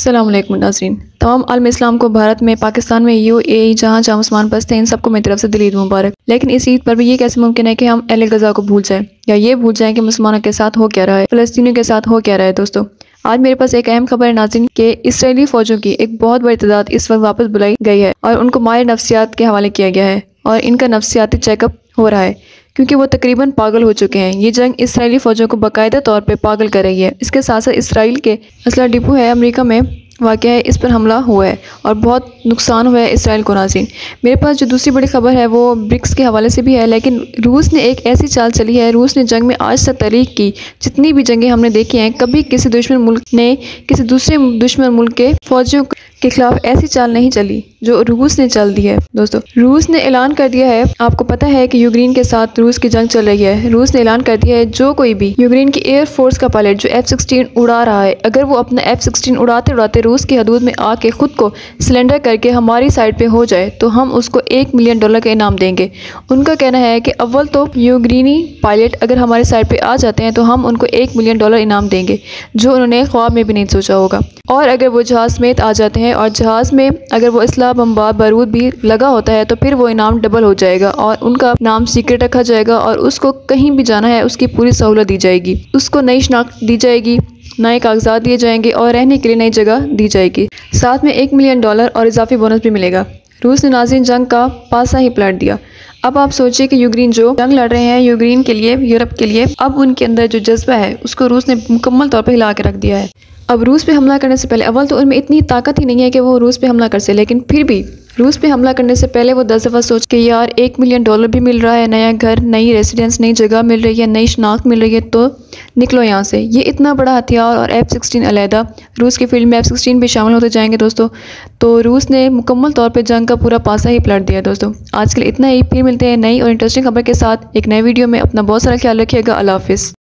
अस्सलाम वालेकुम नाज़रीन। तमाम आलम इस्लाम को भारत में, पाकिस्तान में, यूएई जहाँ जहाँ मुसलमान बसते हैं, इन सबको मेरी तरफ से दिल ईद मुबारक। लेकिन इस ईद पर भी ये कैसे मुमकिन है कि हम अहले गज़ा को भूल जाएं या ये भूल जाएं कि मुसलमानों के साथ हो क्या रहा है, फ़लस्तीनियों के साथ हो क्या रहा है। दोस्तों, आज मेरे पास एक अहम खबर है नाज़रीन कि इसराइली फ़ौजों की एक बहुत बड़ी तादाद इस वक्त वापस बुलाई गई है और उनको माहिर नफ्सियात के हवाले किया गया है और इनका नफ्सियाती चेकअप हो रहा है क्योंकि वो तकरीबन पागल हो चुके हैं। ये जंग इसराइली फ़ौजों को बाकायदा तौर पे पागल कर रही है। इसके साथ साथ इसराइल के असला डिपो है अमेरिका में वाक़ है, इस पर हमला हुआ है और बहुत नुकसान हुआ है इसराइल को। नाज़रीन, मेरे पास जो दूसरी बड़ी खबर है वो ब्रिक्स के हवाले से भी है, लेकिन रूस ने एक ऐसी चाल चली है। रूस ने जंग में आज तक तारीख की जितनी भी जंगें हमने देखी हैं, कभी किसी दुश्मन मुल्क ने किसी दूसरे दुश्मन मुल्क के फौजियों के खिलाफ ऐसी चाल नहीं चली जो रूस ने चल दी है। दोस्तों, रूस ने ऐलान कर दिया है, आपको पता है कि यूक्रेन के साथ रूस की जंग चल रही है। रूस ने ऐलान कर दिया है जो कोई भी यूक्रेन की एयरफोर्स का पायलट जो F-16 उड़ा रहा है, अगर वो अपना F-16 उड़ाते उड़ाते रूस की हदूद में आके खुद को सिलेंडर करके हमारी साइड पे हो जाए तो हम उसको $1 मिलियन का इनाम देंगे। उनका कहना है कि अव्वल तो यूक्रेनी पायलट अगर हमारी साइड पे आ जाते हैं तो हम उनको $1 मिलियन इनाम देंगे, जो उन्होंने ख्वाब में भी नहीं सोचा होगा। और अगर वो जहाज़ समेत आ जाते हैं और जहाज़ में अगर वो असला बम्बार बारूद भी लगा होता है तो फिर वो इनाम डबल हो जाएगा और उनका नाम सीक्रेट रखा जाएगा और उसको कहीं भी जाना है उसकी पूरी सहूलत दी जाएगी, उसको नई शनाख्त दी जाएगी, नए कागजात दिए जाएंगे और रहने के लिए नई जगह दी जाएगी। साथ में $1 मिलियन और इजाफी बोनस भी मिलेगा। रूस ने नाज़रीन जंग का पासा ही पलट दिया। अब आप सोचिए कि यूक्रेन जो जंग लड़ रहे हैं यूक्रेन के लिए, यूरोप के लिए, अब उनके अंदर जो जज्बा है उसको रूस ने मुकम्मल तौर पर हिला के रख दिया है। अब रूस पे हमला करने से पहले अव्वल तो उनमें इतनी ताकत ही नहीं है कि वो रूस पे हमला कर सके, लेकिन फिर भी रूस पे हमला करने से पहले वो 10 दफ़ा सोच के यार $1 मिलियन भी मिल रहा है, नया घर, नई रेसिडेंस, नई जगह मिल रही है, नई शनाख्त मिल रही है, तो निकलो यहाँ से। ये इतना बड़ा हथियार और F-16 अलहदा, रूस की फील्ड में F-16 भी शामिल होते जाएंगे दोस्तों। तो रूस ने मुकम्मल तौर पर जंग का पूरा पासा ही पलट दिया। दोस्तों, आज के लिए इतना ही। फिर मिलते हैं नई और इंटरेस्टिंग खबर के साथ एक नए वीडियो में। अपना बहुत सारा ख्याल रखिएगा। अल्लाह हाफिज़।